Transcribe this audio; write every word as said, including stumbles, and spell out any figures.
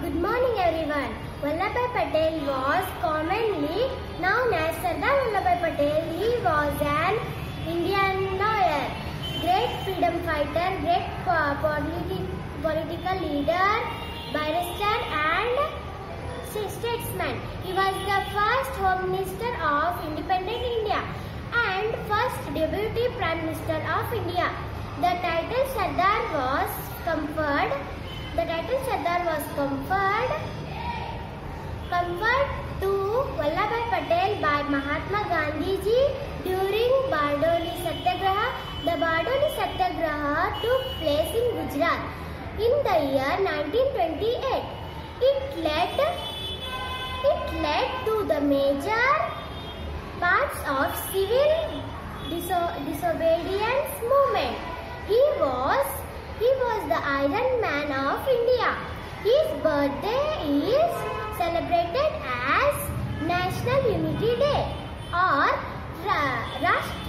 Good morning everyone. Vallabhbhai Patel was commonly known as Sardar Vallabhbhai Patel. He was an Indian lawyer, great freedom fighter, great politi political leader, barrister and statesman. He was the first Home Minister of independent India and first Deputy Prime Minister of India. The title Sardar was conferred. The title Sardar was conferred conferred to Vallabhbhai Patel by Mahatma Gandhi ji during Bardoli Satyagraha. The Bardoli Satyagraha took place in Gujarat in the year nineteen twenty-eight. It led it led to the major parts of civil diso disobedience movement. He was he was the Iron Man of India. His birthday is celebrated as National Unity Day or Rashtra